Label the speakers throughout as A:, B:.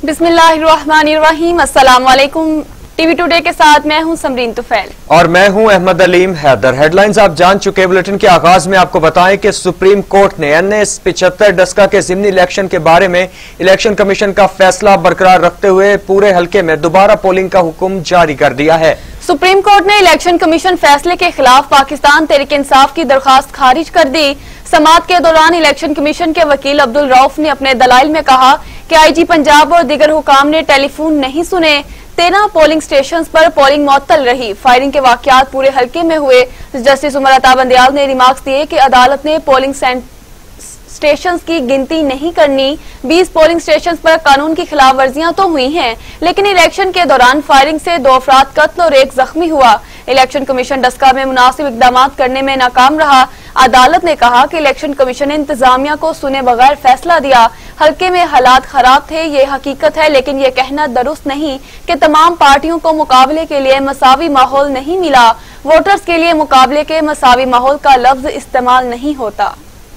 A: बिस्मिल्लाहिर्रहमानिर्रहीम। अस्सलाम वालेकुम। टीवी टुडे के साथ मैं हूं समरीन तुफैल
B: और मैं हूं अहमद अलीम हैदर। हेडलाइंस आप जान चुके। बुलेटिन के आगाज में आपको बताएं कि सुप्रीम कोर्ट ने NS 75 डस्का के ज़िमनी इलेक्शन के बारे में इलेक्शन कमीशन का फैसला बरकरार रखते हुए पूरे हल्के में दोबारा पोलिंग का हुक्म जारी कर दिया है।
A: सुप्रीम कोर्ट ने इलेक्शन कमीशन फैसले के खिलाफ पाकिस्तान तहरीक इंसाफ की दरखास्त खारिज कर दी। समाअत के दौरान इलेक्शन कमीशन के वकील अब्दुल रऊफ ने अपने दलाइल में कहा कि IG पंजाब और दीगर हुकाम ने टेलीफोन नहीं सुने। 13 पोलिंग स्टेशन पर पोलिंग मुअत्तल रही। फायरिंग के वाकयात पूरे हल्के में हुए। जस्टिस उमर अता बंदियाल ने रिमार्क्स दिए कि अदालत ने पोलिंग स्टेशंस की गिनती नहीं करनी। 20 पोलिंग स्टेशंस पर कानून की खिलाफ वर्जियां तो हुई हैं, लेकिन इलेक्शन के दौरान फायरिंग से 2 अफराद कत्ल और 1 जख्मी हुआ। इलेक्शन कमीशन डस्का में मुनासिब इकदाम करने में नाकाम रहा। अदालत ने कहा कि इलेक्शन कमीशन ने इंतजामिया को सुने बगैर फैसला दिया। हल्के में हालात खराब थे, ये हकीकत है, लेकिन ये कहना दुरुस्त नहीं कि तमाम पार्टियों को मुकाबले के लिए मसावी माहौल नहीं मिला। वोटर्स के लिए मुकाबले के मसावी माहौल का लफ्ज इस्तेमाल नहीं होता।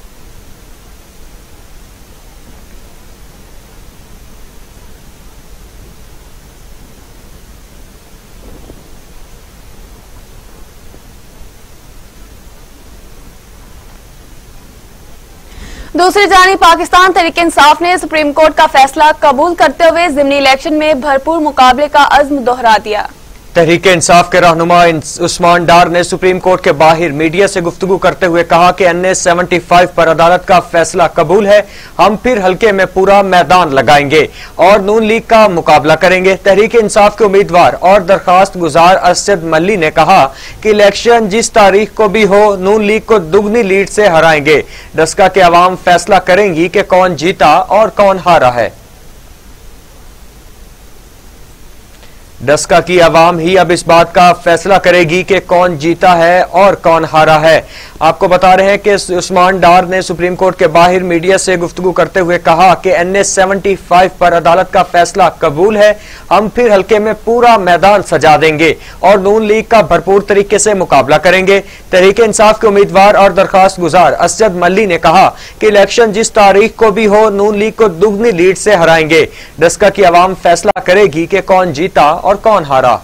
A: दूसरी जानिब पाकिस्तान तहरीक इंसाफ ने सुप्रीम कोर्ट का फैसला कबूल करते हुए ज़िमनी इलेक्शन में भरपूर मुकाबले का अज़्म दोहरा दिया।
B: तहरीक इंसाफ के रहनुमा उस्मान डार ने सुप्रीम कोर्ट के बाहर मीडिया से गुफ्तगू करते हुए कहा कि NS 75 पर अदालत का फैसला कबूल है। हम फिर हल्के में पूरा मैदान लगाएंगे और नून लीग का मुकाबला करेंगे। तहरीक इंसाफ के उम्मीदवार और दरखास्त गुजार अरशद मल्ली ने कहा कि इलेक्शन जिस तारीख को भी हो, नून लीग को दुगनी लीड से हराएंगे। डस्का के अवाम फैसला करेंगी कि कौन जीता और कौन हारा है। डस्का की आवाम ही अब इस बात का फैसला करेगी कि कौन जीता है और कौन हारा है। आपको बता रहे हैं कि उस्मान डार ने सुप्रीम कोर्ट के बाहर मीडिया से गुफ्तगू करते हुए कहा कि NS 75 पर अदालत का फैसला कबूल है। हम फिर हल्के में पूरा मैदान सजा देंगे और नून लीग का भरपूर तरीके से मुकाबला करेंगे। तहरीक इंसाफ के उम्मीदवार और दरखास्त गुजार अरशद मल्ली ने कहा कि इलेक्शन जिस तारीख को भी हो, नून लीग को दुगनी लीड से हराएंगे। डस्का की आवाम फैसला करेगी कि कौन जीता और कौन हारा।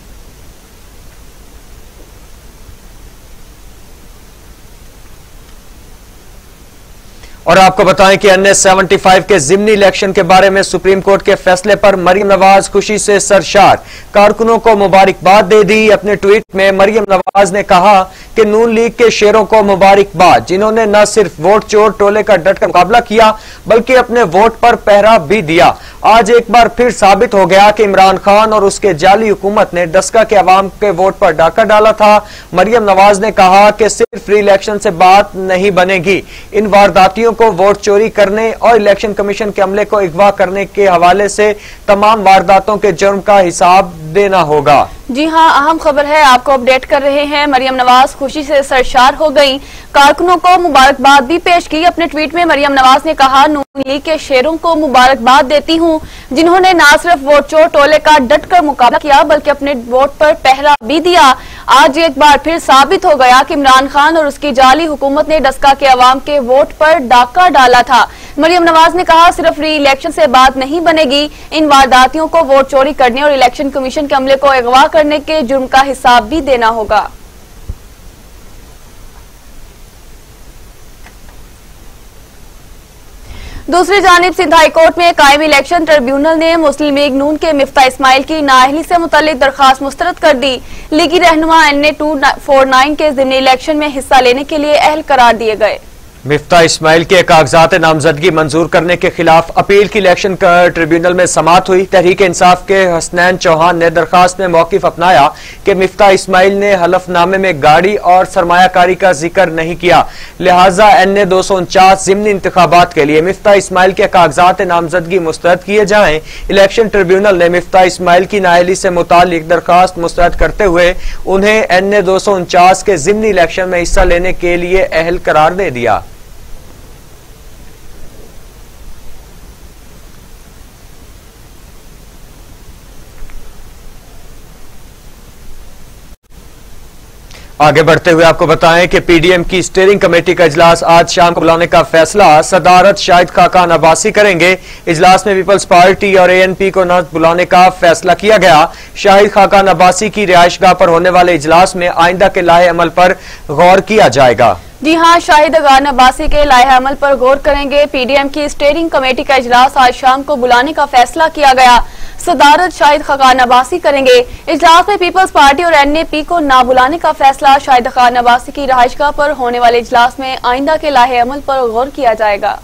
B: और आपको बताएं कि NS 75 के ज़िमनी इलेक्शन के बारे में सुप्रीम कोर्ट के फैसले पर मरियम नवाज खुशी से सरशार, कारकुनों को मुबारकबाद दे दी। अपने ट्वीट में मरियम नवाज ने कहा कि नून लीग के शेरों को मुबारकबाद, जिन्होंने न सिर्फ वोट चोर टोले का डटकर मुकाबला किया बल्कि अपने वोट पर पहरा भी दिया। आज एक बार फिर साबित हो गया कि इमरान खान और उसके जाली हुकूमत ने डस्का के अवाम के वोट पर डाका डाला था। मरियम नवाज ने कहा कि सिर्फ फ्री इलेक्शन से बात नहीं बनेगी, इन वारदातियों को वोट चोरी करने और इलेक्शन कमीशन के अमले को अगवा करने के हवाले से तमाम वारदातों के जुर्म का हिसाब देना होगा।
A: जी हां, अहम खबर है, आपको अपडेट कर रहे हैं। मरियम नवाज खुशी से सरशार हो गई, कारकुनों को मुबारकबाद भी पेश की। अपने ट्वीट में मरियम नवाज ने कहा, नून लीग के शेरों को मुबारकबाद देती हूं, जिन्होंने न सिर्फ वोट चोर टोले का डटकर मुकाबला किया बल्कि अपने वोट पर पहरा भी दिया। आज एक बार फिर साबित हो गया कि इमरान खान और उसकी जाली हुकूमत ने डस्का के अवाम के वोट पर डाका डाला था। मरियम नवाज ने कहा, सिर्फ री इलेक्शन से बात नहीं बनेगी, इन वारदातियों को वोट चोरी करने और इलेक्शन कमीशन के अमले को अगवा करने के जुर्म का हिसाब भी देना होगा। दूसरी जानिब सिंध हाई कोर्ट में कायम इलेक्शन ट्रिब्यूनल ने मुस्लिम लीग नून के मिफ्ता इस्माइल की नाअहली से मुतल्लिक दरखास्त मुस्तरद कर दी। लीगी रहनुमा NA 249 के ज़िमनी इलेक्शन में हिस्सा लेने के लिए अहल करार दिए गए।
B: मिफ्ता इस्माइल के कागजात नामजदगी मंजूर करने के खिलाफ अपील की इलेक्शन ट्रिब्यूनल में समाअत हुई। तहरीक इंसाफ के हसनैन चौहान ने दरखास्त में मौकिफ अपनाया कि मिफ्ता इस्माइल ने हलफनामे में गाड़ी और सरमायाकारी का जिक्र नहीं किया, लिहाजा NA 249 ज़िमनी इंतखाबात के लिए मिफ्ता इस्माइल के कागजात नामजदगी मुस्तरद किए जाएं। इलेक्शन ट्रिब्यूनल ने मिफ्ता इस्माइल की नाअहली से मुतालिक दरखास्त मुस्तरद करते हुए उन्हें NA 249 के ज़िमनी इलेक्शन में हिस्सा लेने के लिए अहल करार दे दिया। आगे बढ़ते हुए आपको बताएं कि पीडीएम की स्टीयरिंग कमेटी का इजलास आज शाम को बुलाने का फैसला सदारत शाहिद खाकान अब्बासी करेंगे। इजलास में पीपल्स पार्टी और एएनपी को न बुलाने का फैसला किया गया। शाहिद खाकान अब्बासी की रिहायशगाह पर होने वाले इजलास में आइंदा के लाहे अमल पर गौर किया जाएगा।
A: जी हां, शाहिद खाकान अब्बासी के लाहे अमल पर गौर करेंगे। पीडीएम की स्टीयरिंग कमेटी का इजलास आज शाम को बुलाने का फैसला किया गया। सदारत शाहिद खाकान अब्बासी करेंगे। इजलास में पीपल्स पार्टी और एनएपी को ना बुलाने का फैसला। शाहिद खाकान अब्बासी की रिहायशगाह पर होने वाले इजलास में आइंदा के लाहे अमल पर गौर किया जाएगा।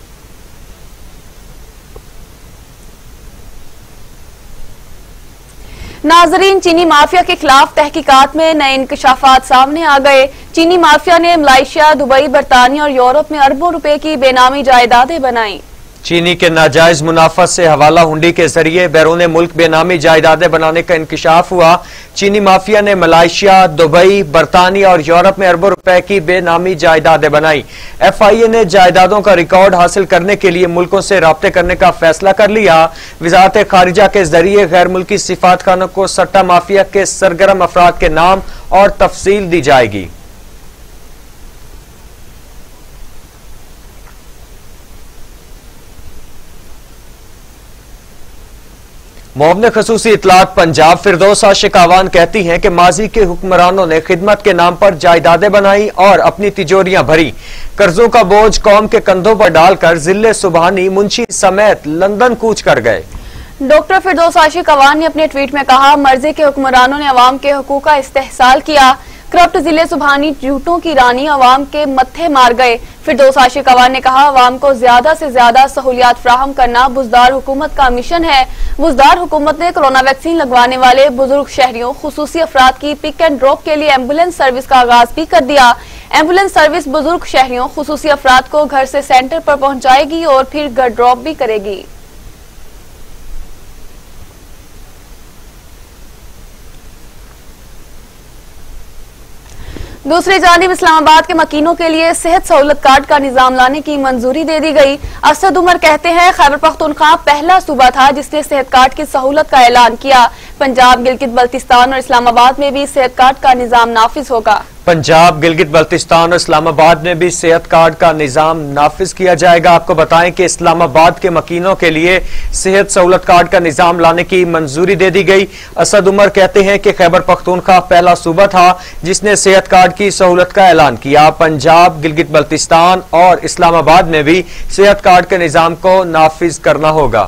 A: नाजरीन, चीनी माफिया के खिलाफ तहकीकात में नए इंकशाफात सामने आ गए। चीनी माफिया ने मलेशिया, दुबई, बरतानिया और यूरोप में अरबों रुपए की बेनामी जायदादें बनाई।
B: चीनी के नाजायज मुनाफत से हवाला हुंडी के जरिए बैरून मुल्क बेनामी जायदादें बनाने का इंकशाफ हुआ। चीनी माफिया ने मलेशिया, दुबई, बरतानिया और यूरोप में अरबों रुपए की बेनामी जायदादें बनाई। एफआईए ने जायदादों का रिकॉर्ड हासिल करने के लिए मुल्कों से राब्ते करने का फैसला कर लिया। वजारत खारिजा के जरिए गैर मुल्की सिफात खानों को सट्टा माफिया के सरगर्म अफराद के नाम और तफसील दी जाएगी। मुआवने खसूसी इतलात पंजाब फिरदौसा शिकावान कहती हैं कि माजी के हुक्मरानों ने खिदमत के नाम पर जायदादें बनाई और अपनी तिजोरियां भरी। कर्जों का बोझ कौम के कंधों पर डालकर जिले सुबहानी, मुंशी समेत लंदन कूच कर गए।
A: डॉक्टर फिरदौसा शिकावान ने अपने ट्वीट में कहा, मर्जी के हुक्मरानों ने अवाम के हुकूक का इस्तेहसाल किया। करप्ट जिले सुबहानी झूठों की रानी अवाम के मत्थे मार गए। फिरदौसा शिकावान ने कहा, अवाम को ज्यादा से ज्यादा सहूलियात फ्राहम करना बुजदार हुकूमत का मिशन है। बुजदार हुकूमत ने कोरोना वैक्सीन लगवाने वाले बुजुर्ग शहरियों, खुसूसी अफराद की पिक एंड ड्रॉप के लिए एम्बुलेंस सर्विस का आगाज भी कर दिया। एम्बुलेंस सर्विस बुजुर्ग शहरियों, खुसूसी अफराद को घर से सेंटर पर पहुंचाएगी और फिर घर ड्रॉप भी करेगी। दूसरी जानिब इस्लामाबाद के मकीनों के लिए सेहत सहूलत कार्ड का निजाम लाने की मंजूरी दे दी गई। असद उमर कहते हैं, खैबर पख्तूनख्वा पहला सूबा था जिसने सेहत कार्ड की सहूलत का ऐलान किया। पंजाब, गिलगित बल्तिस्तान और इस्लामाबाद में भी सेहत कार्ड का निजाम नाफिज होगा।
B: पंजाब, गिलगित बल्तिस्तान और इस्लामाबाद में भी सेहत कार्ड का निजाम नाफिज किया जाएगा। आपको बताएं कि इस्लामाबाद के मकीनों के लिए सेहत सहूलत कार्ड का निजाम लाने की मंजूरी दे दी गई। असद उमर कहते हैं कि खैबर पख्तूनख्वा पहला सूबा था जिसने सेहत कार्ड की सहूलत का ऐलान किया। पंजाब, गिलगित बल्तिस्तान और इस्लामाबाद में भी सेहत कार्ड के निजाम को नाफिज करना होगा।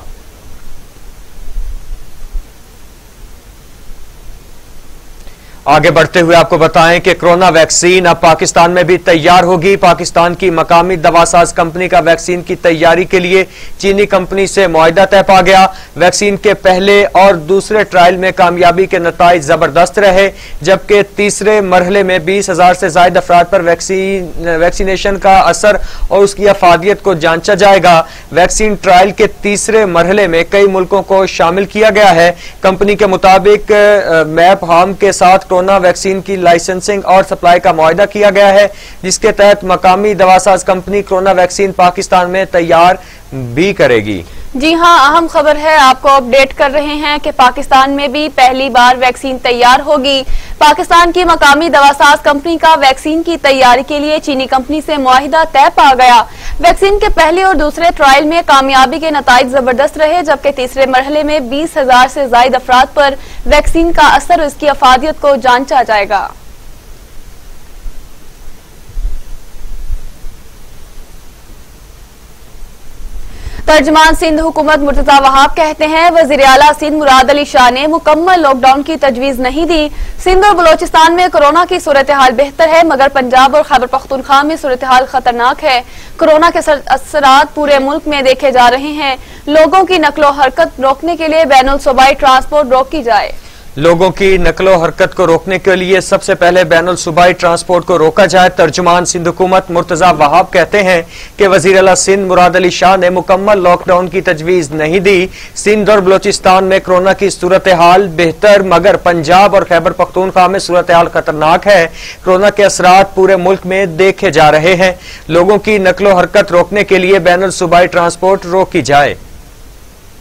B: आगे बढ़ते हुए आपको बताएं कि कोरोना वैक्सीन अब पाकिस्तान में भी तैयार होगी। पाकिस्तान की मकामी दवासाज कंपनी का वैक्सीन की तैयारी के लिए चीनी कंपनी से मुआहिदा तय पा गया। वैक्सीन के पहले और दूसरे ट्रायल में कामयाबी के नताइज जबरदस्त रहे, जबकि तीसरे मरहले में 20,000 से ज्यादा अफराद पर वैक्सीनेशन का असर और उसकी अफादियत को जांचा जाएगा। वैक्सीन ट्रायल के तीसरे मरहले में कई मुल्कों को शामिल किया गया है। कंपनी के मुताबिक मैप हाम के साथ कोरोना वैक्सीन की लाइसेंसिंग और सप्लाई का मुआहिदा किया गया है, जिसके तहत मकामी दवासाज कंपनी कोरोना वैक्सीन पाकिस्तान में तैयार भी करेगी।
A: जी हां, अहम खबर है, आपको अपडेट कर रहे हैं कि पाकिस्तान में भी पहली बार वैक्सीन तैयार होगी। पाकिस्तान की मकामी दवासाज कंपनी का वैक्सीन की तैयारी के लिए चीनी कंपनी से मुआहिदा तय पा गया। वैक्सीन के पहले और दूसरे ट्रायल में कामयाबी के नताइज जबरदस्त रहे, जबकि तीसरे मरहले में 20,000 से ज्यादा अफराद पर वैक्सीन का असर और इसकी अफादियत को जांचा जाएगा। तर्जमान सिंध हुकूमत मुर्तजा वहाब कहते हैं, वजीर आला सिंध मुराद अली शाह ने मुकम्मल लॉकडाउन की तजवीज नहीं दी। सिंध और बलोचिस्तान में कोरोना की सूरत हाल बेहतर है, मगर पंजाब और खैबर पख्तूनख्वा में सूरत हाल खतरनाक है। कोरोना के असरात पूरे मुल्क में देखे जा रहे हैं। लोगों की नकलो हरकत रोकने के लिए बैनुल सूबाई ट्रांसपोर्ट रोकी जाए।
B: लोगों की नकलो हरकत को रोकने के लिए सबसे पहले बैनुल सूबाई ट्रांसपोर्ट को रोका जाए। तर्जुमान सिंध हुकूमत मुर्तजा वहाब कहते हैं कि वजीर आला सिंध मुराद अली शाह ने मुकम्मल लॉकडाउन की तजवीज नहीं दी। सिंध और बलोचिस्तान में कोरोना की सूरत हाल बेहतर, मगर पंजाब और खैबर पख्तूनख्वा में सूरत हाल खतरनाक है। कोरोना के असरात पूरे मुल्क में देखे जा रहे हैं। लोगों की नकलो हरकत रोकने के लिए बैनुल सूबाई ट्रांसपोर्ट रोकी जाए।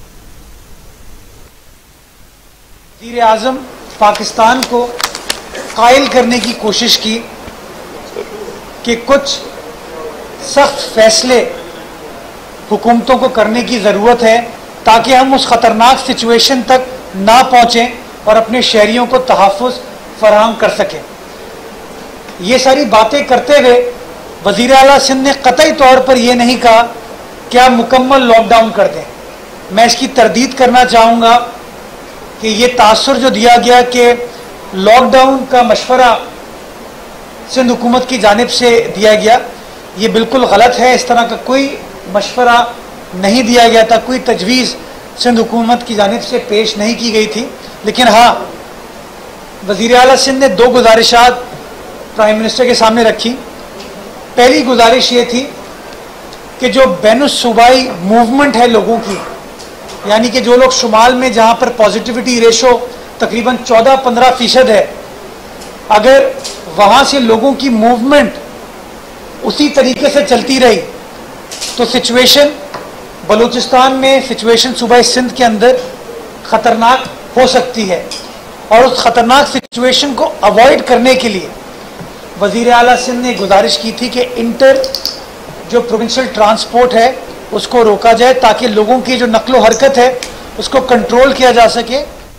C: वज़ीर आज़म पाकिस्तान को कायल करने की कोशिश की कि कुछ सख्त फैसले हुकूमतों को करने की ज़रूरत है ताकि हम उस ख़तरनाक सिचुएशन तक ना पहुँचें और अपने शहरियों को तहफ़्फ़ुज़ फराहम कर सकें। ये सारी बातें करते हुए वज़ीर आला सिंध ने क़तई तौर पर यह नहीं कहा कि आप मुकम्मल लॉकडाउन कर दें। मैं इसकी तरदीद करना चाहूँगा कि ये तासुर जो दिया गया कि लॉकडाउन का मशवरा सिंध हुकूमत की जानिब से दिया गया, ये बिल्कुल गलत है। इस तरह का कोई मशवरा नहीं दिया गया था, कोई तजवीज़ सिंध हुकूमत की जानिब से पेश नहीं की गई थी। लेकिन हाँ, वज़ीर आला सिंध ने दो गुजारिशात प्राइम मिनिस्टर के सामने रखी। पहली गुजारिश ये थी कि जो बैनुस्सूबाई मूवमेंट है लोगों की, यानी कि जो लोग शुमाल में जहाँ पर पॉजिटिविटी रेशो तकरीबन 14-15% है, अगर वहाँ से लोगों की मूवमेंट उसी तरीके से चलती रही तो सिचुएशन बलूचिस्तान में, सिचुएशन सूबाई सिंध के अंदर ख़तरनाक हो सकती है। और उस ख़तरनाक सिचुएशन को अवॉइड करने के लिए वज़ीर आला सिंध ने गुजारिश की थी कि इंटर जो प्रोविंशियल ट्रांसपोर्ट है उसको रोका जाए ताकि लोगों की जो नक्लो हरकत है उसको कंट्रोल किया जा सके।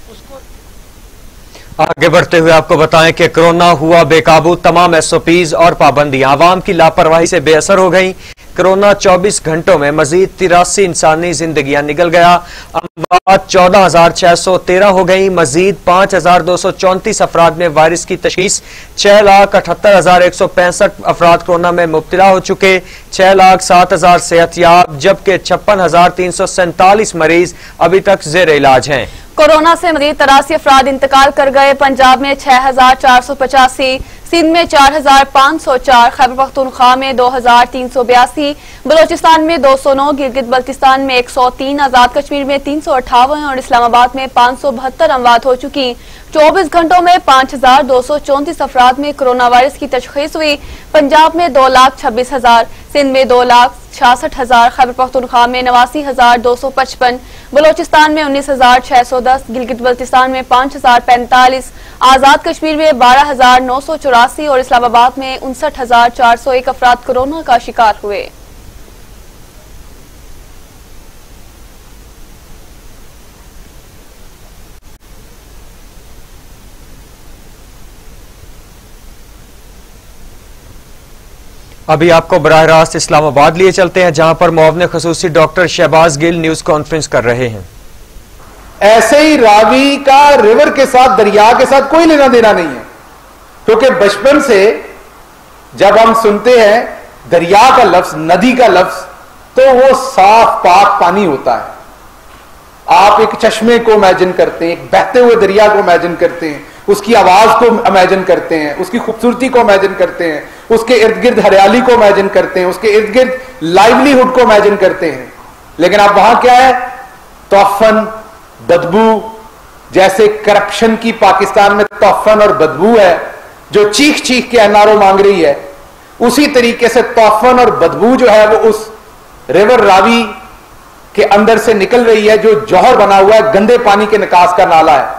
B: आगे बढ़ते हुए आपको बताएं कि कोरोना हुआ बेकाबू, तमाम एसओपीज और पाबंदियां आवाम की लापरवाही से बेअसर हो गईं। कोरोना 24 घंटों में मजीद 83 इंसानी जिंदगियां निकल गया। अमवात 14,613 हो गई। मजीद 5,234 अफराद में वायरस की तशखीस। 6,78,165 अफराद कोरोना में मुब्तला हो चुके। 6,07,000 सेहतयाब, जबकि 56,347 मरीज अभी तक जेर इलाज हैं।
A: कोरोना से मजीद 83 अफराद इंतकाल कर गए। पंजाब में 6,485, सिंध में 4,504, खैबर पख्तूनख्वा में 2,382, बलोचिस्तान में 209, गिलगित बल्तिस्तान में 103, आजाद कश्मीर में 358 और इस्लामाबाद में 572 अमवात हो चुकी। 24 घंटों में 5,234 अफराद में कोरोना वायरस की तशखीस हुई। पंजाब में 2,26,000, सिंध में 2,66,000, खैबर पख्तूनख्वा में 89,255, बलोचिस्तान में 19,610, गिलगित बल्तिस्तान में 5,045, आजाद कश्मीर में 12,984 और इस्लामाबाद में 59,401 अफराद कोरोना का शिकार हुए।
B: अभी आपको बराह रास्त इस्लामाबाद लिए चलते हैं, जहां पर मुआवने खसूसी doctor Shahbaz Gill news conference कर रहे हैं।
D: ऐसे ही रावी का रिवर के साथ, दरिया के साथ कोई लेना देना नहीं है, क्योंकि बचपन से जब हम सुनते हैं दरिया का लफ्ज, नदी का लफ्ज, तो वो साफ पाक पानी होता है। आप एक चश्मे को इमेजिन करते हैं, एक बहते हुए दरिया को इमेजिन करते हैं, उसकी आवाज को इमेजिन करते हैं, उसकी खूबसूरती को इमेजिन करते हैं, उसके इर्द गिर्द हरियाली को इमेजिन करते हैं, उसके इर्द गिर्द लाइवलीहुड को इमेजिन करते हैं। लेकिन अब वहां क्या है? तोफन, बदबू, जैसे करप्शन की पाकिस्तान में तोफन और बदबू है जो चीख चीख के एनआरओ मांग रही है, उसी तरीके से तोफन और बदबू जो है वो उस रिवर रावी के अंदर से निकल रही है, जो जौहर बना हुआ है, गंदे पानी के निकास का नाला है।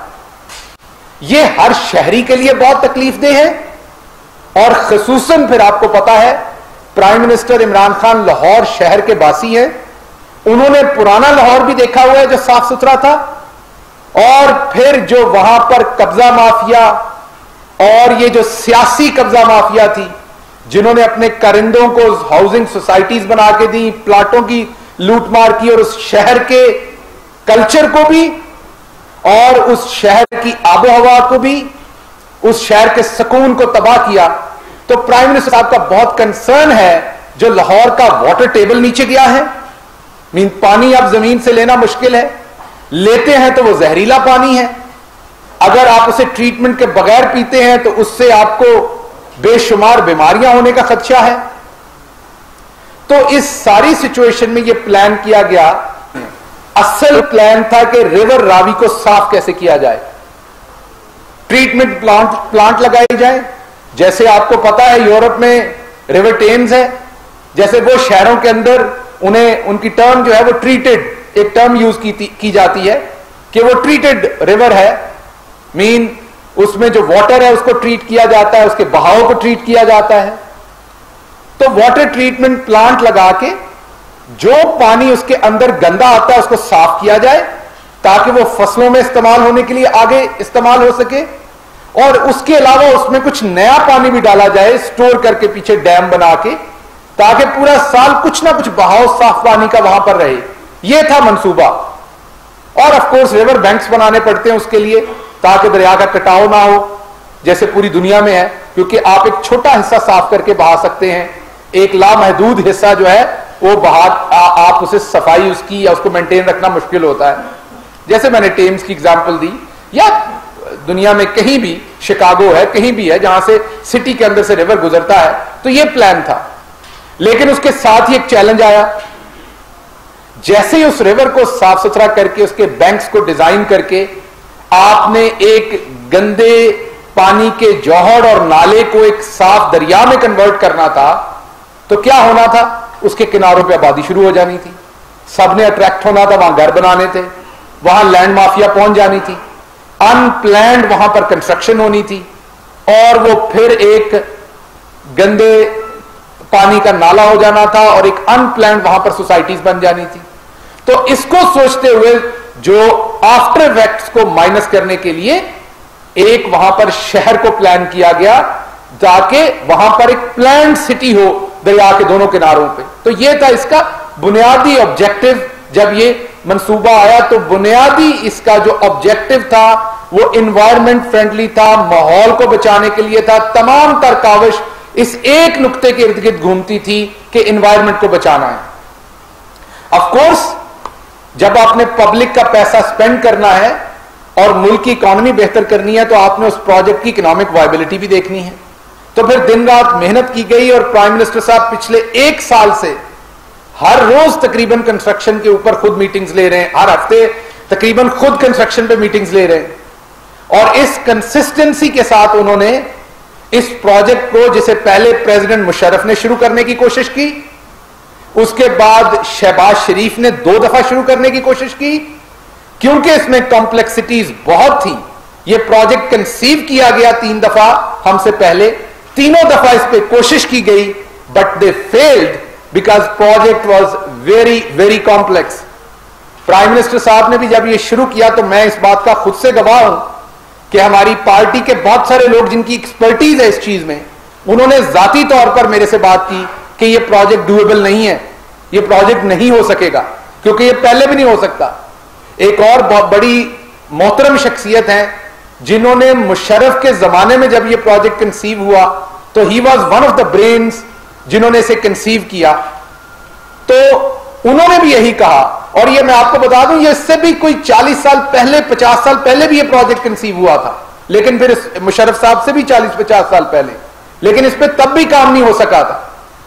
D: यह हर शहरी के लिए बहुत तकलीफदेह है। और खसूसन फिर आपको पता है प्राइम मिनिस्टर इमरान खान लाहौर शहर के बासी हैं, उन्होंने पुराना लाहौर भी देखा हुआ है जो साफ सुथरा था, और फिर जो वहां पर कब्जा माफिया और ये जो सियासी कब्जा माफिया थी, जिन्होंने अपने कारिंदों को हाउसिंग सोसाइटीज बना के दी, प्लाटों की लूटमार की, और उस शहर के कल्चर को भी और उस शहर की आबो हवा को भी, उस शहर के सुकून को तबाह किया। तो प्राइम मिनिस्टर साहब का बहुत कंसर्न है जो लाहौर का वाटर टेबल नीचे गया है। मीन पानी अब जमीन से लेना मुश्किल है, लेते हैं तो वो जहरीला पानी है। अगर आप उसे ट्रीटमेंट के बगैर पीते हैं तो उससे आपको बेशुमार बीमारियां होने का खदशा है। तो इस सारी सिचुएशन में यह प्लान किया गया। असल प्लान था कि रिवर रावी को साफ कैसे किया जाए, ट्रीटमेंट प्लांट लगाई जाए। जैसे आपको पता है यूरोप में रिवर टेम्स है, जैसे वो शहरों के अंदर उन्हें उनकी टर्म जो है वो ट्रीटेड, एक टर्म यूज की जाती है कि वो ट्रीटेड रिवर है। मीन उसमें जो वाटर है उसको ट्रीट किया जाता है, उसके बहाव को ट्रीट किया जाता है। तो वाटर ट्रीटमेंट प्लांट लगा के जो पानी उसके अंदर गंदा आता है उसको साफ किया जाए ताकि वो फसलों में इस्तेमाल होने के लिए आगे इस्तेमाल हो सके, और उसके अलावा उसमें कुछ नया पानी भी डाला जाए स्टोर करके पीछे डैम बना के, ताकि पूरा साल कुछ ना कुछ बहाव साफ पानी का वहां पर रहे। यह था मंसूबा। और ऑफ कोर्स रिवर बैंक्स बनाने पड़ते हैं उसके लिए ताकि दरिया का कटाव ना हो जैसे पूरी दुनिया में है, क्योंकि आप एक छोटा हिस्सा साफ करके बहा सकते हैं, एक लामहदूद हिस्सा जो है वो बहा आप उसे सफाई उसकी या उसको मेंटेन रखना मुश्किल होता है। जैसे मैंने टेम्स की एग्जांपल दी, या दुनिया में कहीं भी, शिकागो है, कहीं भी है जहां से सिटी के अंदर से रिवर गुजरता है, तो ये प्लान था। लेकिन उसके साथ ही एक चैलेंज आया। जैसे ही उस रिवर को साफ सुथरा करके उसके बैंक्स को डिजाइन करके आपने एक गंदे पानी के जौहर और नाले को एक साफ दरिया में कन्वर्ट करना था, तो क्या होना था, उसके किनारों पे आबादी शुरू हो जानी थी, सबने अट्रैक्ट होना था, वहां घर बनाने थे, वहां लैंड माफिया पहुंच जानी थी, अनप्लैंड वहां पर कंस्ट्रक्शन होनी थी, और वो फिर एक गंदे पानी का नाला हो जाना था और एक अनप्लैंड वहां पर सोसाइटीज बन जानी थी। तो इसको सोचते हुए जो आफ्टर इफेक्ट्स को माइनस करने के लिए एक वहां पर शहर को प्लान किया गया ताकि वहां पर एक प्लान्ड सिटी हो दरिया के दोनों किनारों पे। तो यह था इसका बुनियादी ऑब्जेक्टिव। जब ये मंसूबा आया तो बुनियादी इसका जो ऑब्जेक्टिव था वो एनवायरमेंट फ्रेंडली था, माहौल को बचाने के लिए था। तमाम तर काविश इस एक नुक्ते के इर्द गिर्द घूमती थी कि एनवायरमेंट को बचाना है। ऑफ कोर्स जब आपने पब्लिक का पैसा स्पेंड करना है और मुल्क की इकोनॉमी बेहतर करनी है तो आपने उस प्रोजेक्ट की इकोनॉमिक वायबिलिटी भी देखनी है। तो फिर दिन रात मेहनत की गई और प्राइम मिनिस्टर साहब पिछले एक साल से हर रोज तकरीबन कंस्ट्रक्शन के ऊपर खुद मीटिंग्स ले रहे हैं, हर हफ्ते तकरीबन खुद कंस्ट्रक्शन पे मीटिंग्स ले रहे हैं, और इस कंसिस्टेंसी के साथ उन्होंने इस प्रोजेक्ट को, जिसे पहले प्रेसिडेंट मुशर्रफ ने शुरू करने की कोशिश की, उसके बाद शहबाज शरीफ ने 2 दफा शुरू करने की कोशिश की, क्योंकि इसमें कॉम्प्लेक्सिटीज बहुत थी। यह प्रोजेक्ट कंसीव किया गया 3 दफा हमसे पहले, तीनों दफा इस पे कोशिश की गई, but they failed because project was very very complex. Prime minister साहब ने भी जब यह शुरू किया तो मैं इस बात का खुद से गवाह हूं कि हमारी पार्टी के बहुत सारे लोग जिनकी एक्सपर्टीज है इस चीज में, उन्होंने जाती तौर पर मेरे से बात की कि यह प्रोजेक्ट डूएबल नहीं है, यह प्रोजेक्ट नहीं हो सकेगा, क्योंकि यह पहले भी नहीं हो सकता। एक और बहुत बड़ी मोहतरम शख्सियत है जिन्होंने मुशर्रफ के जमाने में जब यह प्रोजेक्ट कंसीव हुआ तो ही was one of the brains जिन्होंने इसे कंसीव किया, तो उन्होंने भी यही कहा। और ये मैं आपको बता दूं, ये इससे भी कोई 40 साल पहले, 50 साल पहले भी ये प्रोजेक्ट कंसीव हुआ था, लेकिन फिर मुशर्रफ साहब से भी 40-50 साल पहले, लेकिन इस पर तब भी काम नहीं हो सका था।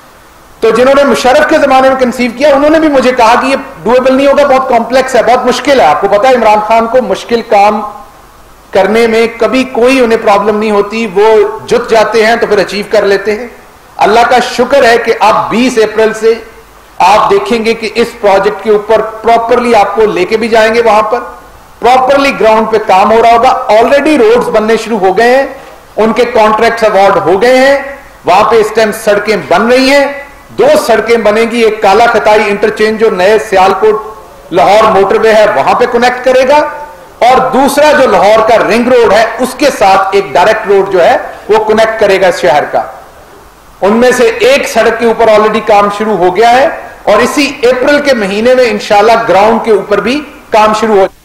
D: तो जिन्होंने मुशर्रफ के जमाने में कंसीव किया उन्होंने भी मुझे कहा कि ये डूएबल नहीं होगा, बहुत कॉम्प्लेक्स है, बहुत मुश्किल है। आपको पता है इमरान खान को मुश्किल काम करने में कभी कोई उन्हें प्रॉब्लम नहीं होती, वो जुट जाते हैं तो फिर अचीव कर लेते हैं। अल्लाह का शुक्र है कि अब 20 अप्रैल से आप देखेंगे कि इस प्रोजेक्ट के ऊपर प्रॉपरली आपको लेके भी जाएंगे, वहां पर प्रॉपरली ग्राउंड पे काम हो रहा होगा। ऑलरेडी रोड्स बनने शुरू हो गए हैं, उनके कॉन्ट्रैक्ट्स अवार्ड हो गए हैं, वहां पे इस टाइम सड़कें बन रही हैं। 2 सड़कें बनेगी, एक काला खताई इंटरचेंज जो नए सियालकोट लाहौर मोटरवे है वहां पे कनेक्ट करेगा, और दूसरा जो लाहौर का रिंग रोड है उसके साथ एक डायरेक्ट रोड जो है वो कनेक्ट करेगा इस शहर का। उनमें से एक सड़क के ऊपर ऑलरेडी काम शुरू हो गया है और इसी अप्रैल के महीने में इंशाल्लाह ग्राउंड के ऊपर भी काम शुरू हो।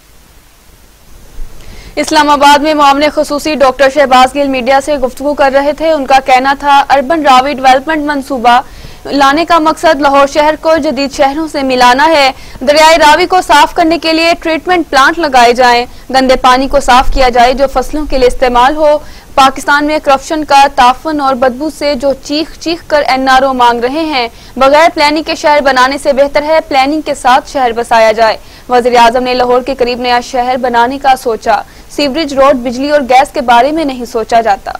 A: इस्लामाबाद में मामले खुसूसी डॉक्टर शहबाज गिल मीडिया से गुफ्तगू कर रहे थे। उनका कहना था अर्बन रावी डेवलपमेंट मंसूबा लाने का मकसद लाहौर शहर को जदीद शहरों से मिलाना है। दरियाई रावी को साफ करने के लिए ट्रीटमेंट प्लांट लगाए जाएं, गंदे पानी को साफ किया जाए जो फसलों के लिए इस्तेमाल हो। पाकिस्तान में करप्शन का ताफन और बदबू से जो चीख चीख कर एनआरओ मांग रहे हैं, बगैर प्लानिंग के शहर बनाने से बेहतर है प्लानिंग के साथ शहर बसाया जाए। वजीर आजम ने लाहौर के करीब नया शहर बनाने का सोचा, सीवरेज, रोड, बिजली और गैस के बारे में नहीं सोचा जाता।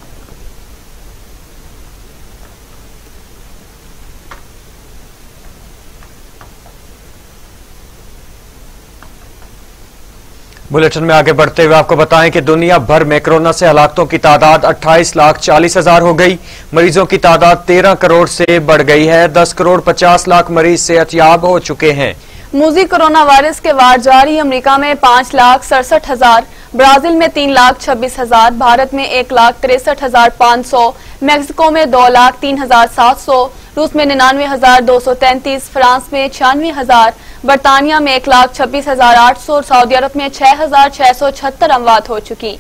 B: बुलेटिन में आगे बढ़ते हुए आपको बताएं कि दुनिया भर में कोरोना से हलाकतों की तादाद 28,40,000 हो गई। मरीजों की तादाद 13 करोड़ से बढ़ गई है। 10 करोड़ 50 लाख मरीज सेहतयाब हो चुके हैं।
A: मूजी कोरोना वायरस के वार जारी। अमेरिका में 5,67,000, ब्राजील में 3,26,000, भारत में 1,63,500, मैक्सिको में 2,03,700, रूस में 99,233, फ्रांस में 96,000, बरतानिया में 1,26,800 और सऊदी अरब में 6,676 अमवात हो चुकी।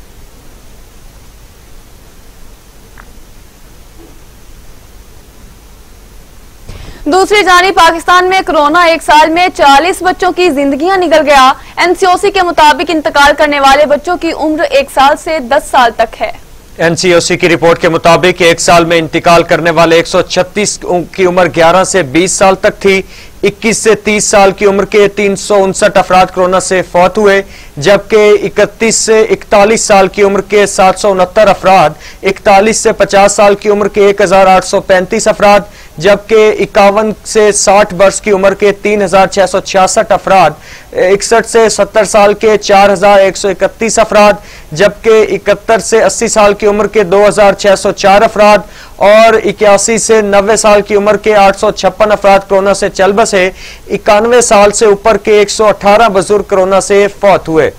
A: दूसरी जानिब पाकिस्तान में कोरोना एक साल में 40 बच्चों की जिंदगियां निकल गया। एनसीओसी के मुताबिक इंतकाल करने वाले बच्चों की उम्र 1 साल से 10 साल तक है।
B: एनसीओसी की रिपोर्ट के मुताबिक एक साल में इंतकाल करने वाले 136 की उम्र 11 से 20 साल तक थी। 21 से 30 साल की उम्र के 359 अफराद कोरोना से फौत हुए, जबकि 31 से 41 साल की उम्र के 769 अफराद, 41 से 50 साल की उम्र के 1,835 अफराद, जबकि 51 से 60 वर्ष की उम्र के 3,666 अफराद, 61 से 70 साल के 4,131 अफराद, जबकि 71 से 80 साल की उम्र के 2,604 अफराद और 81 से 90 साल की उम्र के 856 अफराद कोरोना से चल बसे। 91 साल से ऊपर के 118 बुजुर्ग कोरोना से फौत हुए।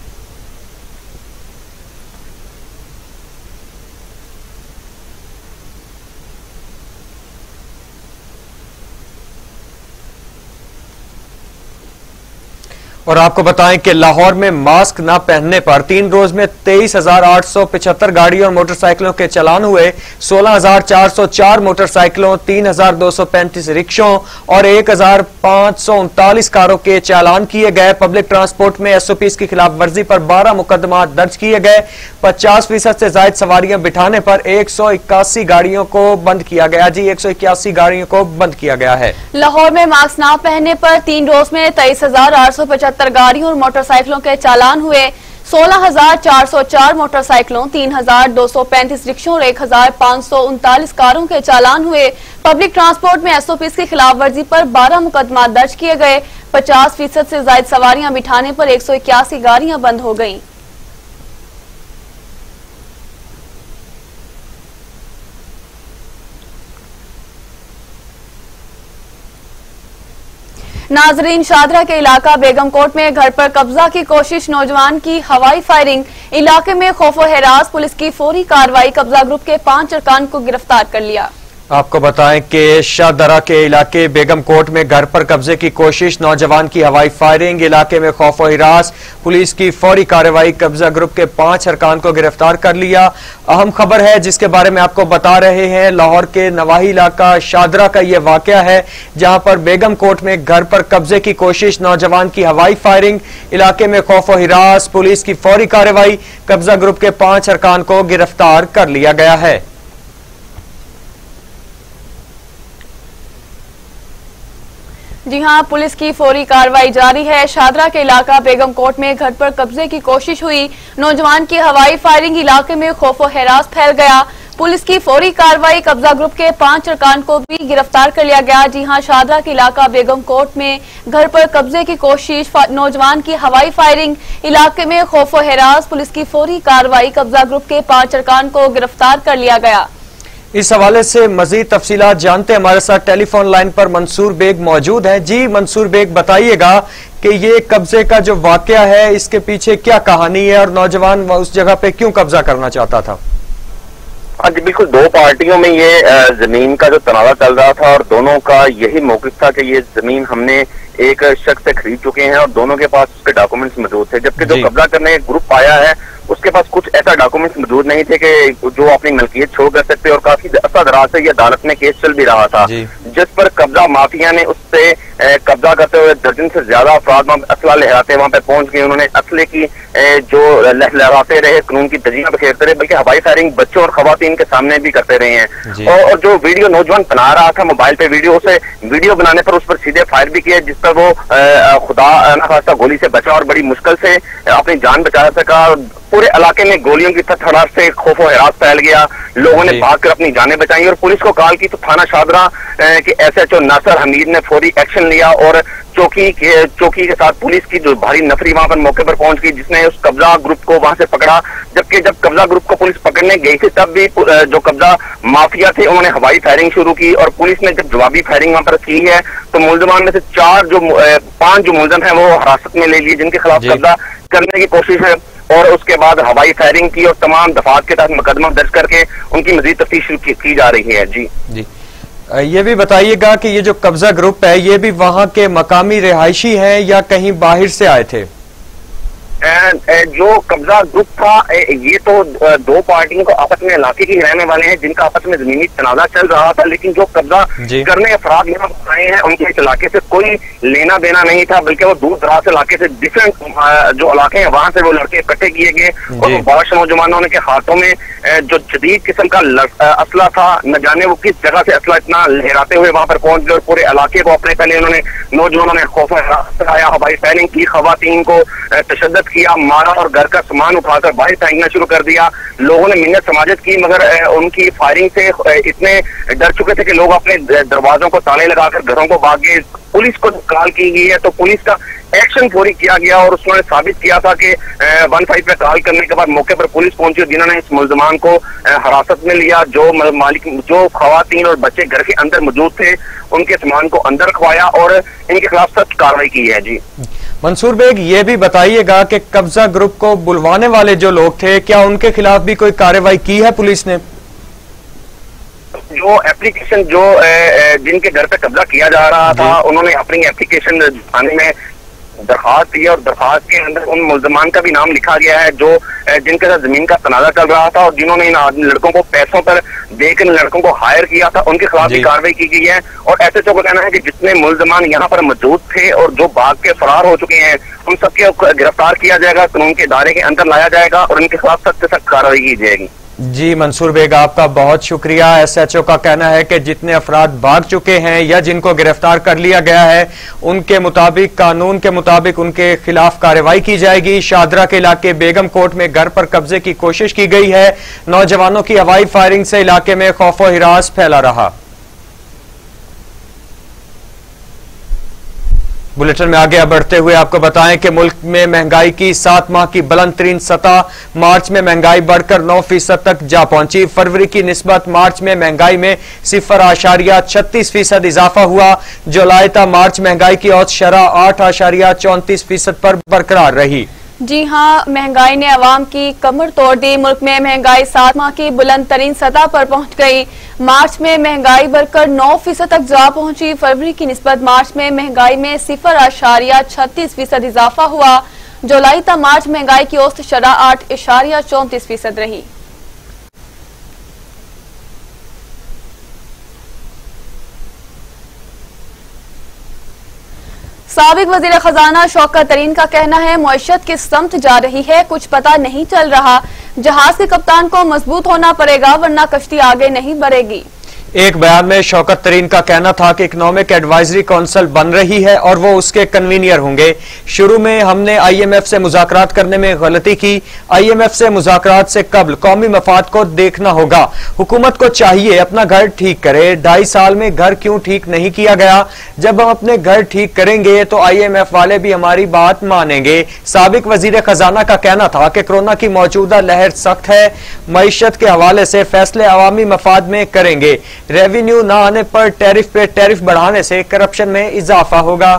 B: और आपको बताएं कि लाहौर में मास्क न पहनने पर 3 रोज में 23,875 गाड़ियों और मोटरसाइकिलों के चालान हुए। 16,404 मोटरसाइकिलों, 3,235 रिक्शों और 1,539 कारों के चालान किए गए। पब्लिक ट्रांसपोर्ट में एसओपी की खिलाफ वर्जी पर 12 मुकदमा दर्ज किए गए। 50% से ज्यादा सवारियां बिठाने पर 181 गाड़ियों को बंद किया गया। जी 181 गाड़ियों को बंद किया गया है।
A: लाहौर में मास्क न पहनने पर 3 रोज में 23,875 गाड़ियों और मोटरसाइकिलों के चालान हुए। 16,404 मोटरसाइकिलों, 3,235 रिक्शों और 1,539 कारों के चालान हुए। पब्लिक ट्रांसपोर्ट में एसओपी की खिलाफ वर्जी पर 12 मुकदमा दर्ज किए गए। 50% से ज्यादा सवारियां बिठाने पर 181 गाड़ियां बंद हो गईं। नाजरीन, शादरा के इलाका बेगमकोट में घर पर कब्जा की कोशिश, नौजवान की हवाई फायरिंग, इलाके में खौफो हिरास, पुलिस की फौरी कार्रवाई, कब्जा ग्रुप के 5 अरकान को गिरफ्तार कर लिया।
B: आपको बताएं कि शाहदरा के इलाके बेगमकोट में घर पर कब्जे की कोशिश, नौजवान की हवाई फायरिंग, इलाके में खौफ और हिरास, पुलिस की फौरी कार्रवाई, कब्जा ग्रुप के 5 अरकान को गिरफ्तार कर लिया। अहम खबर है जिसके बारे में आपको बता रहे हैं। लाहौर के नवाही इलाका शाहदरा का यह वाकया है जहां पर बेगमकोट में घर पर कब्जे की कोशिश, नौजवान की हवाई फायरिंग, इलाके में खौफ और हिरास, पुलिस की फौरी कार्रवाई, कब्जा ग्रुप के 5 अरकान को गिरफ्तार कर लिया गया है।
A: जी हां, पुलिस की फौरी कार्रवाई जारी है। शादरा के इलाका बेगमकोट में घर पर कब्जे की कोशिश हुई, नौजवान की हवाई फायरिंग, इलाके में खौफ और हिरास फैल गया। पुलिस की फौरी कार्रवाई, कब्जा ग्रुप के 5 अरकान को भी गिरफ्तार कर लिया गया। जी हां, शादरा के इलाका बेगमकोट में घर पर कब्जे की कोशिश, नौजवान की हवाई फायरिंग, इलाके में खौफ और हिरास, पुलिस की फौरी कार्रवाई, कब्जा ग्रुप के 5 अरकान को गिरफ्तार कर लिया गया।
B: इस हवाले से मजीद तफसीलात जानते हमारे साथ टेलीफोन लाइन पर मंसूर बेग मौजूद हैं। जी मंसूर बेग, बताइएगा कि ये कब्जे का जो वाकया है इसके पीछे क्या कहानी है और नौजवान उस जगह पे क्यों कब्जा करना चाहता था?
E: हाँ जी, बिल्कुल 2 पार्टियों में ये जमीन का जो तनाजा चल रहा था और दोनों का यही मौक़िफ़ था कि ये जमीन हमने एक शख्स से खरीद चुके हैं और दोनों के पास उसके डॉक्यूमेंट्स मौजूद थे। जबकि जो कब्जा करने ग्रुप आया है उसके पास कुछ ऐसा डॉक्यूमेंट्स मौजूद नहीं थे कि जो अपनी मलकियत छोड़ कर सकते, और काफी अरसा दराज से ये अदालत में केस चल भी रहा था जिस पर कब्जा माफिया ने उससे कब्जा करते हुए दर्जन से ज्यादा अफराद वहां असला लहराते वहां पे पहुंच गए। उन्होंने असले की जो लहराते रहे, कानून की धज्जियां बिखेरते रहे, बल्कि हवाई फायरिंग बच्चों और खवातीन के सामने भी करते रहे हैं। और जो वीडियो नौजवान बना रहा था मोबाइल पे वीडियो, उसे वीडियो बनाने पर उस पर सीधे फायर भी किया, जिस पर वो खुदा न खास्ता गोली से बचा और बड़ी मुश्किल से अपनी जान बचा सका। पूरे इलाके में गोलियों की थड़थड़ाहट से खौफ और हिरास फैल गया। लोगों ने भागकर अपनी जानें बचाई और पुलिस को कॉल की तो थाना शादरा के एसएचओ नासिर हमीद ने फौरी एक्शन लिया और चौकी के साथ पुलिस की जो भारी नफरी वहां पर मौके पर पहुंच गई, जिसने उस कब्जा ग्रुप को वहां से पकड़ा। जबकि जब कब्जा ग्रुप को पुलिस पकड़ने गई थी तब भी जो कब्जा माफिया थे उन्होंने हवाई फायरिंग शुरू की, और पुलिस ने जब जवाबी फायरिंग वहां पर की है तो मुलजमान में से 5 जो मुलजम है वो हिरासत में ले लिए, जिनके खिलाफ कब्जा करने की कोशिश है, और उसके बाद हवाई फायरिंग की और तमाम दफात के तहत मुकदमा दर्ज करके उनकी मजीद तफ्तीश की जा रही है। जी
B: ये भी बताइएगा कि ये जो कब्जा ग्रुप है ये भी वहां के मकामी रिहायशी हैं या कहीं बाहर से आए थे?
E: जो कब्जा ग्रुप था ये तो 2 पार्टियों को आपस में इलाके के रहने वाले हैं, जिनका आपस में जमीनी तनाजा चल रहा था, लेकिन जो कब्जा करने अफराद यहाँ आए हैं उनके इस इलाके से कोई लेना देना नहीं था, बल्कि वो दूर दराज इलाके से डिफरेंट जो इलाके हैं वहां से वो लड़के इकट्ठे किए गए, और बहुत नौजवानों के हाथों में जो जदीद किस्म का असला था, न जाने वो किस जगह से असला इतना लहराते हुए वहां पर पहुंच गए, और पूरे इलाके को अपने पहले उन्होंने नौजवानों ने खौफ कराया, हवाई फायरिंग की, खवातीन को तशद्दुद किया, मारा और घर का सामान उठाकर बाहर फेंकना शुरू कर दिया। लोगों ने मिन्नत समाजत की, मगर उनकी फायरिंग से इतने डर चुके थे कि लोग अपने दरवाजों को ताले लगाकर घरों को भाग गए। पुलिस को कॉल की गई है तो पुलिस का एक्शन फौरी किया गया, और उसने साबित किया था कि 15 पे कॉल करने के बाद मौके पर पुलिस पहुंची, जिन्होंने इस मुलजमान को हिरासत में लिया। जो खवातीन और बच्चे घर के अंदर मौजूद थे उनके सामान को अंदर रखवाया और इनके खिलाफ सख्त कार्रवाई की है। जी
B: मंसूर बेग, ये भी बताइएगा कि कब्जा ग्रुप को बुलवाने वाले जो लोग थे क्या उनके खिलाफ भी कोई कार्रवाई की है पुलिस ने?
E: जो एप्लीकेशन जिनके घर पे कब्जा किया जा रहा था उन्होंने अपनी एप्लीकेशन थाने में दरखास्त दी, और दरखास्त के अंदर उन मुलजमान का भी नाम लिखा गया है जो जिनके साथ जमीन का तनाजा चल रहा था और जिन्होंने इन लड़कों को पैसों पर देकर इन लड़कों को हायर किया था, उनके खिलाफ भी कार्रवाई की गई है। और SHO का कहना है कि जितने मुलजमान यहाँ पर मौजूद थे और जो भाग के फरार हो चुके हैं उन सबके गिरफ्तार किया जाएगा, कानून के दायरे के अंदर लाया जाएगा और इनके खिलाफ सख्त से सख्त कार्रवाई की जाएगी।
B: जी मंसूर बेग, आपका बहुत शुक्रिया। SHO का कहना है कि जितने अफराद भाग चुके हैं या जिनको गिरफ्तार कर लिया गया है उनके मुताबिक, कानून के मुताबिक उनके खिलाफ कार्रवाई की जाएगी। शादरा के इलाके बेगम कोट में घर पर कब्जे की कोशिश की गई है। नौजवानों की हवाई फायरिंग से इलाके में खौफ व हिरास फैला रहा। बुलेटिन में आगे बढ़ते हुए आपको बताएं कि मुल्क में महंगाई की 7 माह की बुलंद तरीन सतह, मार्च में महंगाई बढ़कर 9% तक जा पहुंची। फरवरी की निस्बत मार्च में महंगाई में 0.36% इजाफा हुआ। जुलाई तक मार्च महंगाई की औसत शरह 8.34% पर बरकरार रही।
A: जी हां, महंगाई ने अवाम की कमर तोड़ दी। मुल्क में महंगाई 7 माह की बुलंद तरीन सतह पर पहुंच गई। मार्च में महंगाई बढ़कर 9% तक जा पहुंची। फरवरी की निस्बत मार्च में महंगाई में 0.36% इजाफा हुआ। जुलाई तक मार्च महंगाई की औसत शरह 8.34% रही। साबिक वजीर खजाना शौकत तरीन का कहना है मईशत किस समत जा रही है कुछ पता नहीं चल रहा। जहाज के कप्तान को मजबूत होना पड़ेगा वरना कश्ती आगे नहीं बढ़ेगी।
B: एक बयान में शौकत तरीन का कहना था कि इकोनॉमिक एडवाइजरी काउंसिल बन रही है और वो उसके कन्वीनियर होंगे। शुरू में हमने IMF से मुज़ाकरात करने में गलती की। IMF से मुज़ाकरात से कबल कौमी मफाद को देखना होगा। हुकूमत को चाहिए अपना घर ठीक करे। 2.5 साल में घर क्यों ठीक नहीं किया गया? जब हम अपने घर ठीक करेंगे तो IMF वाले भी हमारी बात मानेंगे। साबिक वजीर खजाना का कहना था कि कोरोना की मौजूदा लहर सख्त है। मईशत के हवाले से फैसले अवामी मफाद में करेंगे। रेवेन्यू न आने पर टैरिफ पे टैरिफ बढ़ाने से करप्शन में इजाफा होगा।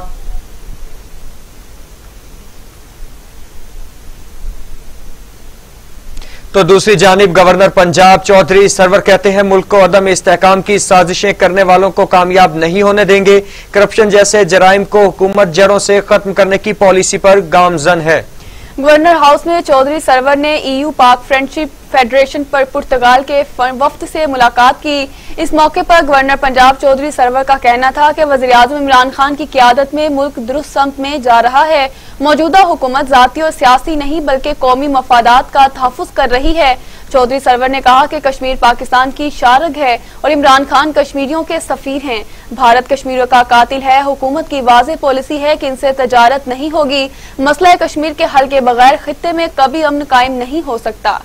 B: तो दूसरी जानिब गवर्नर पंजाब चौधरी सरवर कहते हैं मुल्क को अदम इस्तेहकाम की साजिशें करने वालों को कामयाब नहीं होने देंगे। करप्शन जैसे जराइम को हुकूमत जड़ों से खत्म करने की पॉलिसी पर गामजन है।
A: गवर्नर हाउस में चौधरी सरवर ने EU पाक फ्रेंडशिप फेडरेशन पर पुर्तगाल के वफ्द से मुलाकात की। इस मौके पर गवर्नर पंजाब चौधरी सरवर का कहना था कि वज़ीर-ए-आज़म इमरान खान की क़यादत में मुल्क दुरुस्त समत में जा रहा है। मौजूदा हुकूमत ज़ाती और सियासी नहीं बल्कि कौमी मफादात का तहफ़्फ़ुज़ कर रही है। चौधरी सरवर ने कहा कि कश्मीर पाकिस्तान की शारग है और इमरान खान कश्मीरियों के सफीर हैं। भारत कश्मीरियों का कातिल है। हुकूमत की वाज़ेह पॉलिसी है कि इनसे तजारत नहीं होगी। मसला कश्मीर के हल के बगैर खित्ते में कभी अमन कायम नहीं हो सकता।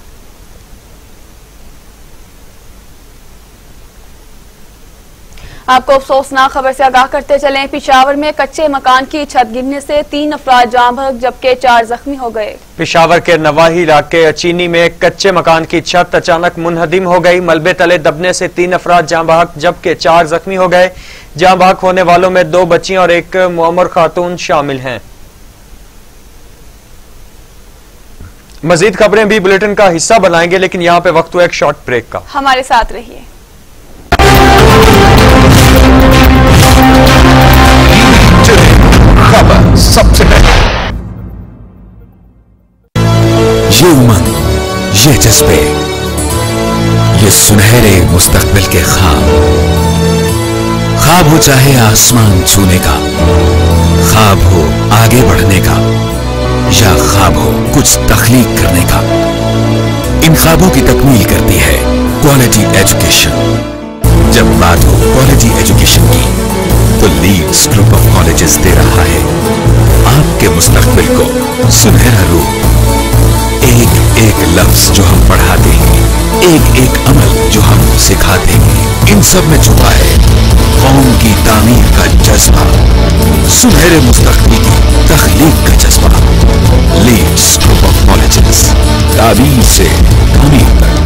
A: आपको अफसोसनाक खबर से आगाह करते चलें। पेशावर में कच्चे मकान की छत गिरने से 3 अफराद जान बहक जबकि 4 जख्मी हो गए।
B: पेशावर के नवाही इलाके अचीनी में कच्चे मकान की छत अचानक मुनहदिम हो गई। मलबे तले दबने से 3 अफराद जान बहक जबकि 4 जख्मी हो गए। जान बहक होने वालों में 2 बच्चियां और एक मुअम्मर खातून शामिल हैं। मजीद खबरें भी बुलेटिन का हिस्सा बनाएंगे, लेकिन यहाँ पे वक्त हुआ एक शॉर्ट ब्रेक का।
A: हमारे साथ रहिए।
F: खबर सबसे पहले, ये उमंग, ये जज्बे, ये सुनहरे मुस्तकबिल के ख्वाब हो चाहे आसमान छूने का, ख्वाब हो आगे बढ़ने का, या ख्वाब हो कुछ तख्लीक करने का, इन ख्वाबों की तकमील करती है क्वालिटी एजुकेशन। जब बात हो क्वालिटी एजुकेशन की, तो लीड्स ग्रुप ऑफ कॉलेजेस दे रहा है आपके मुस्तकबिल को सुनहरा रूप। एक एक लफ्ज जो हम पढ़ाते हैं, एक एक अमल जो हम सिखाते हैं, इन सब में छुपा है कौम की तामीर का जज्बा, सुनहरे मुस्तकबिल की तख्लीक का जज्बा। लीड्स ग्रुप ऑफ कॉलेजेस, तामीर से तामीर तक।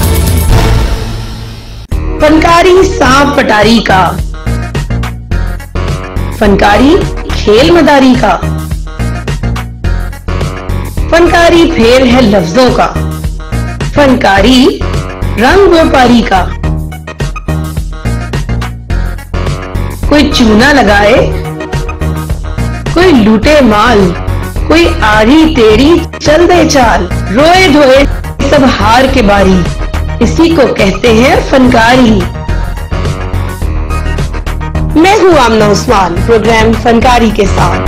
G: फनकारी सांप पटारी का, फनकारी खेल मदारी का, फनकारी फेर है लफ्जों का, फनकारी रंग व्यापारी का। कोई चूना लगाए, कोई लूटे माल, कोई आड़ी टेढ़ी चल दे चाल, रोए धोए सब हार के बारी, इसी को कहते हैं फनकारी। मैं हूं आमना उस्मान, प्रोग्राम फनकारी के साथ।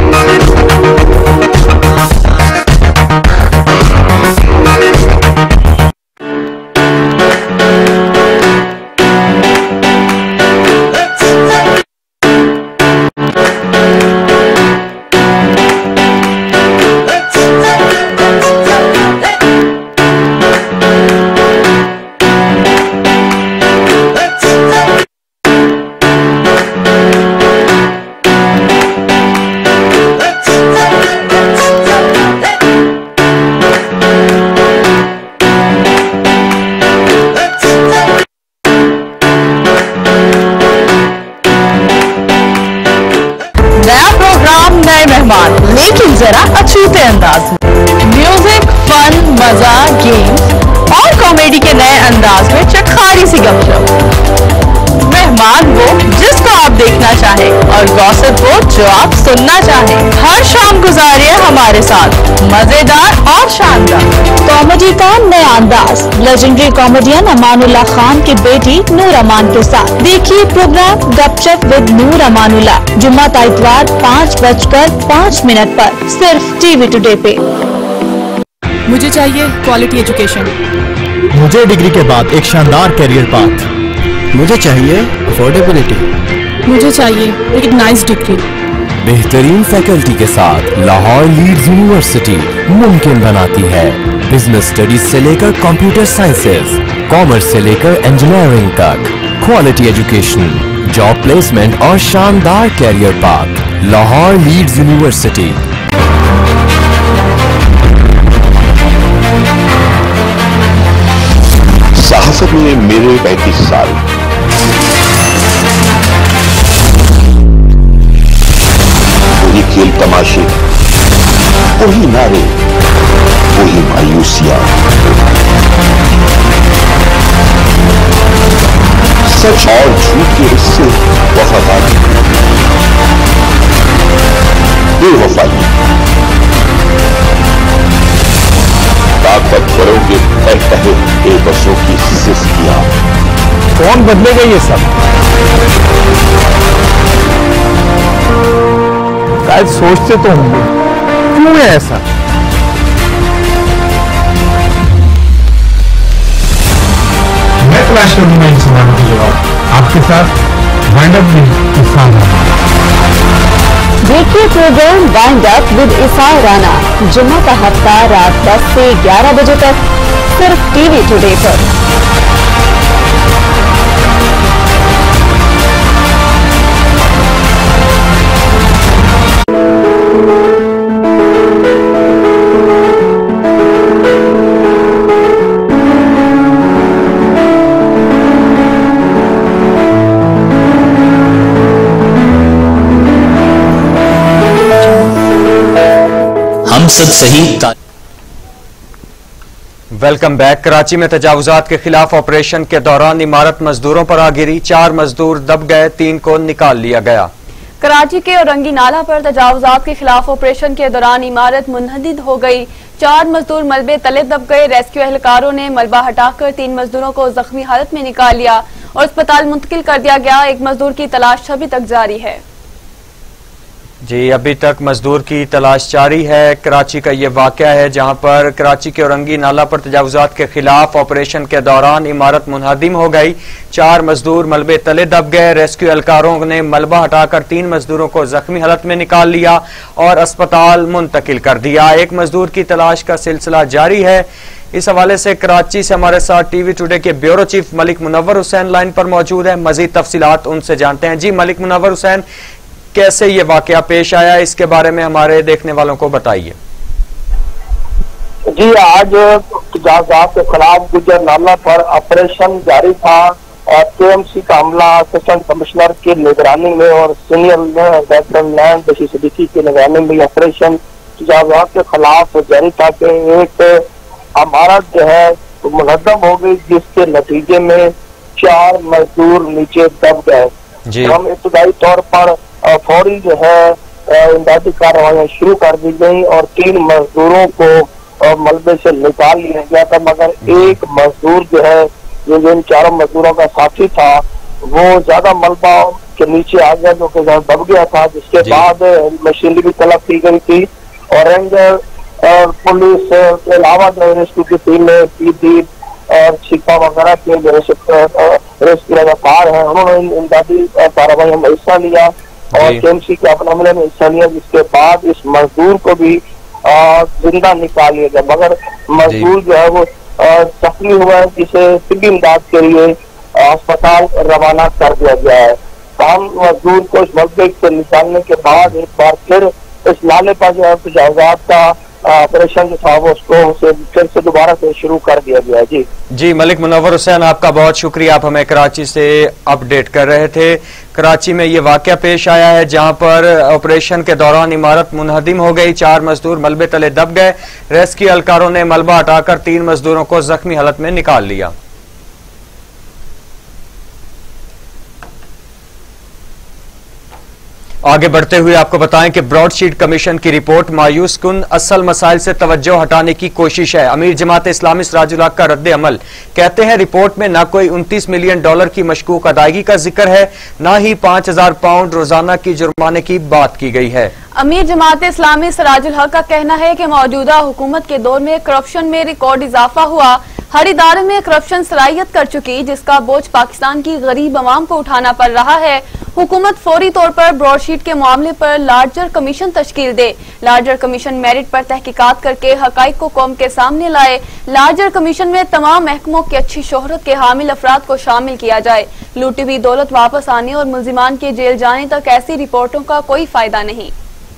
H: लेकिन जरा अछूते अंदाज में। म्यूजिक, फन, मजा, गेम्स और कॉमेडी के नए अंदाज में चटखारी सी गपशप। मेहमान वो जिसको आप देखना चाहें और गॉसिप वो जो आप सुनना चाहें। हर शाम गुजारिए हमारे साथ मजेदार और शानदार
I: कॉमेडी का नया अंदाज। लेजेंडरी कॉमेडियन अमानुल्लाह खान की बेटी नूर अमान के साथ देखिए प्रोग्राम गपशप विद नूर अमानुल्लाह, जुम्मा इतवार 5:05 पर सिर्फ टीवी टुडे पे।
J: मुझे चाहिए क्वालिटी एजुकेशन।
K: मुझे डिग्री के बाद एक शानदार करियर पाथ।
L: मुझे चाहिए अफोर्डेबिलिटी।
J: मुझे चाहिए एक नाइस डिग्री।
K: बेहतरीन फैकल्टी के साथ लाहौर लीड्स यूनिवर्सिटी मुमकिन बनाती है बिजनेस स्टडीज से लेकर कंप्यूटर साइंसेज, कॉमर्स से लेकर इंजीनियरिंग तक। क्वालिटी एजुकेशन, जॉब प्लेसमेंट और शानदार career path. Lahore Leeds university.
M: सहाफत में मेरे 35 साल। वही खेल तमाशे, वही नारे, वही मायूसियां। सच और झूठ के हिस्से, वफादारी, बेवफाई, ताकतवरों के तहे बेबसों की सिस्कियां।
K: कौन बदलेगा ये सब? शायद सोचते तो होंगे, क्यों है ऐसा? मैं तलाश करूंगा इन सवालों के जवाब आपके साथ wind up with Isar Rana.
I: देखिए programme wind up with Isar Rana जुम्मा का हफ्ता रात 10 से 11 बजे तक सिर्फ टीवी टुडे पर।
N: मकसद सही।
B: Welcome back. कराची में तजावुजात के खिलाफ ऑपरेशन के दौरान इमारत मजदूरों पर आ गिरी, 4 मजदूर दब गए, 3 को निकाल लिया गया।
A: कराची के औरंगी नाला पर तजावुजात के खिलाफ ऑपरेशन के दौरान इमारत मुनहदिद हो गई, 4 मजदूर मलबे तले दब गए। रेस्क्यू एहलकारों ने मलबा हटाकर 3 मजदूरों को जख्मी हालत में निकाल लिया और अस्पताल मुंतकिल कर दिया गया। एक मजदूर की तलाश अभी तक जारी है।
B: जी, अभी तक मजदूर की तलाश जारी है। कराची का ये वाकया है जहां पर कराची के औरंगी नाला पर तजावुजात के खिलाफ ऑपरेशन के दौरान इमारत मुनहदिम हो गई, 4 मजदूर मलबे तले दब गए। रेस्क्यू एहलकारों ने मलबा हटाकर 3 मजदूरों को जख्मी हालत में निकाल लिया और अस्पताल मुंतकिल कर दिया। एक मजदूर की तलाश का सिलसिला जारी है। इस हवाले से कराची से हमारे साथ टीवी टुडे के bureau chief Malik Munawwar Hussain line पर मौजूद है। मजीद तफसीलात उनसे जानते हैं। जी मलिक मुनव्वर हुसैन, कैसे ये वाकया पेश आया, इसके बारे में हमारे देखने वालों को बताइए।
O: जी, आज तजावुजात के खिलाफ गुजर नाला पर ऑपरेशन जारी था और केएमसी का अमला असिस्टेंट कमिश्नर की निगरानी में और senior director land Bashir Siddiqui की निगरानी में ऑपरेशन तजावुजात के खिलाफ जारी था कि एक इमारत जो है मुनहदम हो गई, जिसके नतीजे में 4 मजदूर नीचे दब गए। हम इब्तदाई तौर पर फौरी जो है इमदादी कार्रवाई शुरू कर दी गई और 3 मजदूरों को मलबे से निकाल लिया गया था, मगर एक मजदूर जो है जो इन 4 मजदूरों का साथी था वो ज्यादा मलबा के नीचे आ गया, जो कि दब गया था, जिसके बाद मशीनरी भी तलब की गई थी और रेंजर और पुलिस के अलावा जो रेस्क्यू की टीमें पीडी और छिपा वगैरह के रेस्क्यू लगातार है, उन्होंने इमदादी कार्रवाई में हिस्सा लिया और केएमसी के अपने हमले में हिस्सा लिया, जिसके बाद इस मजदूर को भी जिंदा निकाल लिया गया। मगर मजदूर जो है वो जख्मी हुआ है, जिसे तिब्बी इमदाद के लिए अस्पताल रवाना कर दिया गया है। तमाम मजदूर को इस मलबे से निकालने के बाद एक बार फिर इस नाले पर जो है तजावुजात का ऑपरेशन जो था वो उसको फिर से दोबारा से शुरू कर दिया गया। जी
B: मलिक मुनव्वर हुसैन, आपका बहुत शुक्रिया, आप हमें कराची से अपडेट कर रहे थे। कराची में ये वाकया पेश आया है जहां पर ऑपरेशन के दौरान इमारत मुनहदिम हो गई, 4 मजदूर मलबे तले दब गए। रेस्क्यू एहलकारों ने मलबा हटाकर 3 मजदूरों को जख्मी हालत में निकाल लिया। आगे बढ़ते हुए आपको बताएं कि ब्रॉडशीट कमीशन की रिपोर्ट मायूस कुन, असल मसाइल से तवज्जो हटाने की कोशिश है। अमीर जमात इस्लामी सिराजुल हक का रद्द अमल, कहते हैं रिपोर्ट में न कोई $29 मिलियन की मशकूक अदायगी का जिक्र है, न ही 5000 पाउंड रोजाना की जुर्माने की बात की गई है।
A: अमीर जमात इस्लामी सिराजुल हक का कहना है कि मौजूदा हुकूमत के दौर में करप्शन में रिकॉर्ड इजाफा हुआ, हर इदारे में करप्शन सराहियत कर चुकी, जिसका बोझ पाकिस्तान की गरीब अवाम को उठाना पड़ रहा है। हुकूमत फौरी तौर पर ब्रॉडशीट के मामले पर लार्जर कमीशन तश्कील दे। लार्जर कमीशन मेरिट पर तहकीकात करके हकाइक को कौम के सामने लाए। लार्जर कमीशन में तमाम महकमों की अच्छी शोहरत के हामिल अफराद को शामिल किया जाए। लूटी हुई दौलत वापस आने और मुल्जिमान के जेल जाने तक ऐसी रिपोर्टों का कोई फायदा नहीं।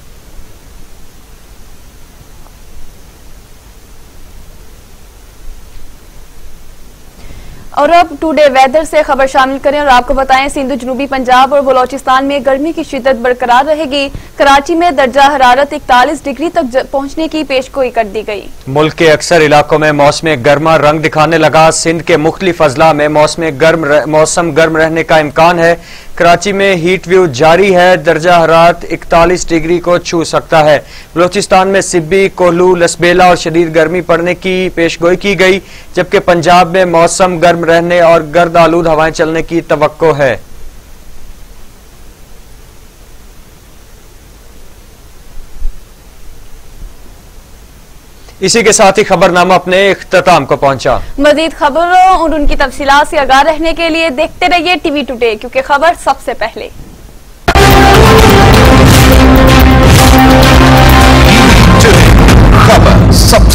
A: और अब टुडे वेदर से खबर शामिल करें और आपको बताएं सिंध, जनूबी पंजाब और बलोचिस्तान में गर्मी की शिद्दत बरकरार रहेगी। कराची में दर्जा हरारत 41 डिग्री तक पहुंचने की पेशगोई कर दी गई। मुल्क के अक्सर इलाकों में मौसम गर्मा रंग दिखाने लगा। सिंध के मुख्तलिफ अजला में मौसम गर्म रहने का इम्कान है। कराची में हीट व्यू जारी है, दर्जा हरारत 41 डिग्री को छू सकता है। बलोचिस्तान में सिब्बी, कोहलू, लसबेला और शदीद गर्मी पड़ने की पेशगोई की गई, जबकि पंजाब में मौसम गर्म रहने और गर्द आलूद हवाएं चलने की तवक्को है। इसी के साथ ही खबरनामा अपने इख्तिताम को पहुंचा। मजीद खबरों और उनकी तफसीलात से आगाह रहने के लिए देखते रहिए टीवी टुडे, क्योंकि खबर सबसे पहले।
F: खबर सब